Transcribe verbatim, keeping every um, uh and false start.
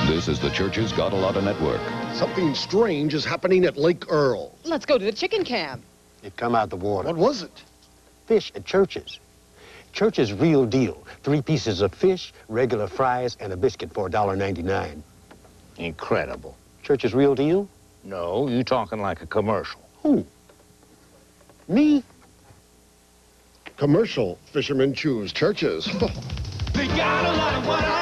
This is the Church's Got a Lotta Network. Something strange is happening at Lake Earl. Let's go to the chicken camp. It come out the water. What was it? Fish at Church's. Church's real deal. Three pieces of fish, regular fries, and a biscuit for a dollar ninety-nine. Incredible. Church's real deal? No, you talking like a commercial. Who? Me? Commercial. Fishermen choose Church's. They got a lot of what I